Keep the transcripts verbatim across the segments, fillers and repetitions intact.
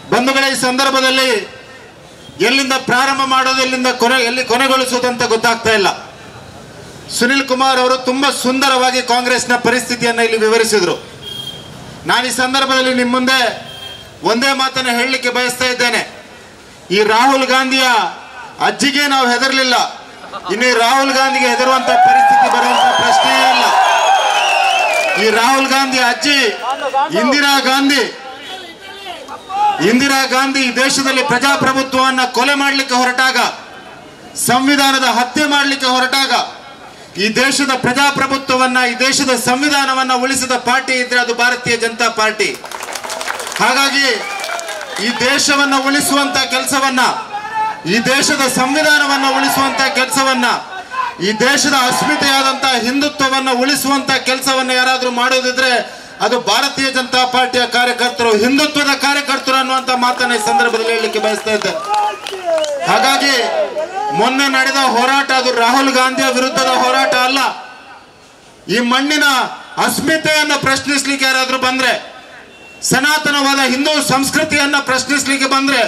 ಬಂಧುಗಳೇ, ಈ ಸಂದರ್ಭದಲ್ಲಿ ಎಲ್ಲಿಂದ ಪ್ರಾರಂಭ ಮಾಡೋದು, ಎಲ್ಲಿಂದ ಕೊನೆ ಎಲ್ಲಿ ಕೊನೆಗೊಳಿಸೋದಂತ ಗೊತ್ತಾಗ್ತಾ ಇಲ್ಲ. ಸುನಿಲ್ ಕುಮಾರ್ ಅವರು ತುಂಬ ಸುಂದರವಾಗಿ ಕಾಂಗ್ರೆಸ್ನ ಪರಿಸ್ಥಿತಿಯನ್ನು ಇಲ್ಲಿ ವಿವರಿಸಿದರು. ನಾನು ಈ ಸಂದರ್ಭದಲ್ಲಿ ನಿಮ್ಮ ಮುಂದೆ ಒಂದೇ ಮಾತನ್ನು ಹೇಳಲಿಕ್ಕೆ ಬಯಸ್ತಾ ಇದ್ದೇನೆ. ಈ ರಾಹುಲ್ ಗಾಂಧಿಯ ಅಜ್ಜಿಗೆ ನಾವು ಹೆದರಲಿಲ್ಲ, ಇನ್ನು ಈ ರಾಹುಲ್ ಗಾಂಧಿಗೆ ಹೆದರುವಂತ ಪರಿಸ್ಥಿತಿ ಬರುವಂತ ಪ್ರಶ್ನೆಯೇ ಇಲ್ಲ. ಈ ರಾಹುಲ್ ಗಾಂಧಿ ಅಜ್ಜಿ ಇಂದಿರಾ ಗಾಂಧಿ ಇಂದಿರಾ ಗಾಂಧಿ ಈ ದೇಶದಲ್ಲಿ ಪ್ರಜಾಪ್ರಭುತ್ವವನ್ನು ಕೊಲೆ ಮಾಡಲಿಕ್ಕೆ ಹೊರಟಾಗ, ಸಂವಿಧಾನದ ಹತ್ಯೆ ಮಾಡಲಿಕ್ಕೆ ಹೊರಟಾಗ, ಈ ದೇಶದ ಪ್ರಜಾಪ್ರಭುತ್ವವನ್ನ, ಈ ದೇಶದ ಸಂವಿಧಾನವನ್ನ ಉಳಿಸಿದ ಪಾರ್ಟಿ ಇದ್ರೆ ಅದು ಭಾರತೀಯ ಜನತಾ ಪಾರ್ಟಿ. ಹಾಗಾಗಿ ಈ ದೇಶವನ್ನ ಉಳಿಸುವಂತ ಕೆಲಸವನ್ನ, ಈ ದೇಶದ ಸಂವಿಧಾನವನ್ನ ಉಳಿಸುವಂತ ಕೆಲಸವನ್ನ, ಈ ದೇಶದ ಅಸ್ಮಿತೆಯಾದಂತ ಹಿಂದುತ್ವವನ್ನ ಉಳಿಸುವಂತ ಕೆಲಸವನ್ನ ಯಾರಾದ್ರೂ ಮಾಡೋದಿದ್ರೆ ಅದು ಭಾರತೀಯ ಜನತಾ ಪಾರ್ಟಿಯ ಕಾರ್ಯಕರ್ತರು, ಹಿಂದುತ್ವದ ಕಾರ್ಯಕರ್ತರು ಅನ್ನುವಂತ ಮಾತನ್ನ ಈ ಸಂದರ್ಭದಲ್ಲಿ ಹೇಳಲಿಕ್ಕೆ ಬಯಸ್ತಾ ಇದ್ದೆ. ಹಾಗಾಗಿ ಮೊನ್ನೆ ನಡೆದ ಹೋರಾಟ ಅದು ರಾಹುಲ್ ಗಾಂಧಿಯ ವಿರುದ್ಧದ ಹೋರಾಟ ಅಲ್ಲ. ಈ ಮಣ್ಣಿನ ಅಸ್ಮಿತೆಯನ್ನ ಪ್ರಶ್ನಿಸ್ಲಿಕ್ಕೆ ಯಾರಾದ್ರೂ ಬಂದ್ರೆ, ಸನಾತನವಾದ ಹಿಂದೂ ಸಂಸ್ಕೃತಿಯನ್ನ ಪ್ರಶ್ನಿಸ್ಲಿಕ್ಕೆ ಬಂದ್ರೆ,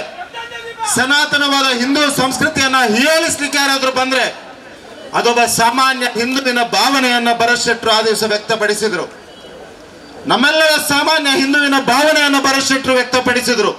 ಸನಾತನವಾದ ಹಿಂದೂ ಸಂಸ್ಕೃತಿಯನ್ನ ಹೀಯಾಳಿಸ್ಲಿಕ್ಕೆ ಯಾರಾದ್ರೂ ಬಂದ್ರೆ ಅದೊಬ್ಬ ಸಾಮಾನ್ಯ ಹಿಂದುವಿನ ಭಾವನೆಯನ್ನ ಭರತ್ ಶೆಟ್ಟರು ಆ ದಿವಸ ವ್ಯಕ್ತಪಡಿಸಿದ್ರು. ನಮ್ಮೆಲ್ಲರ ಸಾಮಾನ್ಯ ಹಿಂದುವಿನ ಭಾವನೆಯನ್ನು ಭರತ್ ಶೆಟ್ಟರು ವ್ಯಕ್ತಪಡಿಸಿದ್ರು.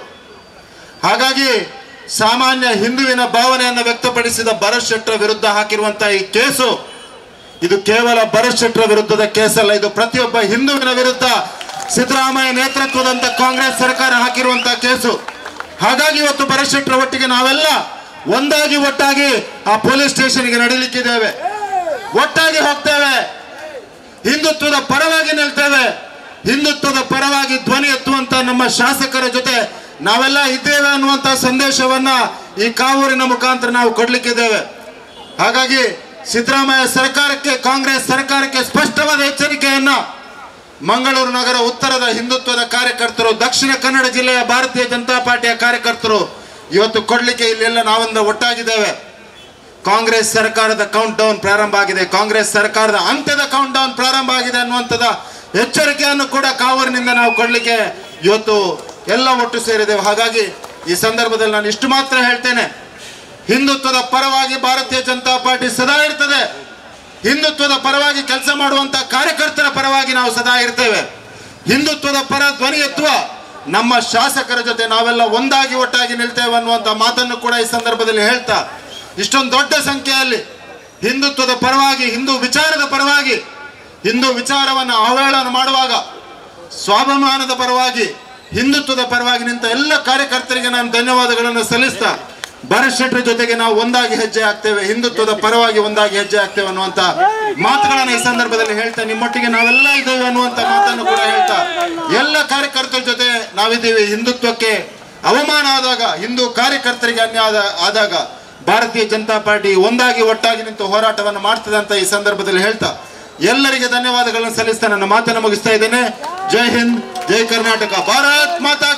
ಹಾಗಾಗಿ ಸಾಮಾನ್ಯ ಹಿಂದುವಿನ ಭಾವನೆಯನ್ನು ವ್ಯಕ್ತಪಡಿಸಿದ ಭರತ್ ಶೆಟ್ಟರ ವಿರುದ್ಧ ಹಾಕಿರುವಂತಹ ಈ ಕೇಸು, ಇದು ಕೇವಲ ಭರತ್ ಶೆಟ್ಟರ ವಿರುದ್ಧದ ಕೇಸಲ್ಲ, ಇದು ಪ್ರತಿಯೊಬ್ಬ ಹಿಂದುವಿನ ವಿರುದ್ಧ ಸಿದ್ದರಾಮಯ್ಯ ನೇತೃತ್ವದಂತ ಕಾಂಗ್ರೆಸ್ ಸರ್ಕಾರ ಹಾಕಿರುವಂತಹ ಕೇಸು. ಹಾಗಾಗಿ ಇವತ್ತು ಭರತ್ ಶೆಟ್ಟರ ಒಟ್ಟಿಗೆ ನಾವೆಲ್ಲ ಒಂದಾಗಿ ಒಟ್ಟಾಗಿ ಆ ಪೊಲೀಸ್ ಸ್ಟೇಷನ್ಗೆ ನಡೀಲಿಕ್ಕಿದ್ದೇವೆ, ಒಟ್ಟಾಗಿ ಹೋಗ್ತೇವೆ, ಹಿಂದುತ್ವದ ಪರವಾಗಿ ನಿಲ್ತೇವೆ, ಹಿಂದುತ್ವದ ಪರವಾಗಿ ಧ್ವನಿ ಎತ್ತುವಂತ ನಮ್ಮ ಶಾಸಕರ ಜೊತೆ ನಾವೆಲ್ಲ ಇದ್ದೇವೆ ಅನ್ನುವಂತ ಸಂದೇಶವನ್ನ ಈ ಕಾವೂರಿನ ಮುಖಾಂತರ ನಾವು ಕೊಡ್ಲಿಕ್ಕಿದ್ದೇವೆ. ಹಾಗಾಗಿ ಸಿದ್ದರಾಮಯ್ಯ ಸರ್ಕಾರಕ್ಕೆ, ಕಾಂಗ್ರೆಸ್ ಸರ್ಕಾರಕ್ಕೆ ಸ್ಪಷ್ಟವಾದ ಎಚ್ಚರಿಕೆಯನ್ನ ಮಂಗಳೂರು ನಗರ ಉತ್ತರದ ಹಿಂದುತ್ವದ ಕಾರ್ಯಕರ್ತರು, ದಕ್ಷಿಣ ಕನ್ನಡ ಜಿಲ್ಲೆಯ ಭಾರತೀಯ ಜನತಾ ಪಾರ್ಟಿಯ ಕಾರ್ಯಕರ್ತರು ಇವತ್ತು ಕೊಡ್ಲಿಕ್ಕೆ ಇಲ್ಲೆಲ್ಲ ನಾವೊಂದು ಒಟ್ಟಾಗಿದ್ದೇವೆ. ಕಾಂಗ್ರೆಸ್ ಸರ್ಕಾರದ ಕೌಂಟ್ ಡೌನ್ ಪ್ರಾರಂಭ ಆಗಿದೆ, ಕಾಂಗ್ರೆಸ್ ಸರ್ಕಾರದ ಅಂತ್ಯದ ಕೌಂಟ್ ಡೌನ್ ಪ್ರಾರಂಭ ಆಗಿದೆ ಅನ್ನುವಂಥದ್ದು ಎಚ್ಚರಿಕೆಯನ್ನು ಕೂಡ ಕಾವೂರಿನಿಂದ ನಾವು ಕೊಡ್ಲಿಕ್ಕೆ ಇವತ್ತು ಎಲ್ಲ ಒಟ್ಟು ಸೇರಿದ್ದೇವೆ. ಹಾಗಾಗಿ ಈ ಸಂದರ್ಭದಲ್ಲಿ ನಾನು ಇಷ್ಟು ಮಾತ್ರ ಹೇಳ್ತೇನೆ, ಹಿಂದುತ್ವದ ಪರವಾಗಿ ಭಾರತೀಯ ಜನತಾ ಪಾರ್ಟಿ ಸದಾ ಇರ್ತದೆ, ಹಿಂದುತ್ವದ ಪರವಾಗಿ ಕೆಲಸ ಮಾಡುವಂತ ಕಾರ್ಯಕರ್ತರ ಪರವಾಗಿ ನಾವು ಸದಾ ಇರ್ತೇವೆ. ಹಿಂದುತ್ವದ ಪರ ಧ್ವನಿ ಎತ್ತುವ ನಮ್ಮ ಶಾಸಕರ ಜೊತೆ ನಾವೆಲ್ಲ ಒಂದಾಗಿ ಒಟ್ಟಾಗಿ ನಿಲ್ತೇವೆ ಅನ್ನುವಂಥ ಮಾತನ್ನು ಕೂಡ ಈ ಸಂದರ್ಭದಲ್ಲಿ ಹೇಳ್ತಾ, ಇಷ್ಟೊಂದು ದೊಡ್ಡ ಸಂಖ್ಯೆಯಲ್ಲಿ ಹಿಂದುತ್ವದ ಪರವಾಗಿ, ಹಿಂದೂ ವಿಚಾರದ ಪರವಾಗಿ, ಹಿಂದೂ ವಿಚಾರವನ್ನು ಅವಹೇಳನ ಮಾಡುವಾಗ ಸ್ವಾಭಿಮಾನದ ಪರವಾಗಿ, ಹಿಂದುತ್ವದ ಪರವಾಗಿ ನಿಂತ ಎಲ್ಲ ಕಾರ್ಯಕರ್ತರಿಗೆ ನಾನು ಧನ್ಯವಾದಗಳನ್ನು ಸಲ್ಲಿಸ್ತಾ, ಭರತ್ ಶೆಟ್ಟರ್ ಜೊತೆಗೆ ನಾವು ಒಂದಾಗಿ ಹೆಜ್ಜೆ ಹಾಕ್ತೇವೆ, ಹಿಂದುತ್ವದ ಪರವಾಗಿ ಒಂದಾಗಿ ಹೆಜ್ಜೆ ಹಾಕ್ತೇವೆ ಅನ್ನುವಂತ ಮಾತುಗಳನ್ನು ಈ ಸಂದರ್ಭದಲ್ಲಿ ಹೇಳ್ತಾ, ನಿಮ್ಮೊಟ್ಟಿಗೆ ನಾವೆಲ್ಲ ಇದ್ದೇವೆ ಅನ್ನುವಂತ ಮಾತನ್ನು ಕೂಡ ಹೇಳ್ತಾ, ಎಲ್ಲ ಕಾರ್ಯಕರ್ತರ ಜೊತೆ ನಾವಿದ್ದೀವಿ. ಹಿಂದುತ್ವಕ್ಕೆ ಅವಮಾನ ಆದಾಗ, ಹಿಂದೂ ಕಾರ್ಯಕರ್ತರಿಗೆ ಅನ್ಯಾಯ ಆದಾಗ ಭಾರತೀಯ ಜನತಾ ಪಾರ್ಟಿ ಒಂದಾಗಿ ಒಟ್ಟಾಗಿ ನಿಂತು ಹೋರಾಟವನ್ನು ಮಾಡ್ತದೆ ಅಂತ ಈ ಸಂದರ್ಭದಲ್ಲಿ ಹೇಳ್ತಾ ಎಲ್ಲರಿಗೆ ಧನ್ಯವಾದಗಳನ್ನು ಸಲ್ಲಿಸ್ತಾ ನನ್ನ ಮಾತನ್ನು ಮುಗಿಸ್ತಾ ಇದ್ದೇನೆ. ಜೈ ಹಿಂದ್, ಜೈ ಕರ್ನಾಟಕ, ಭಾರತ್ ಮಾತಾ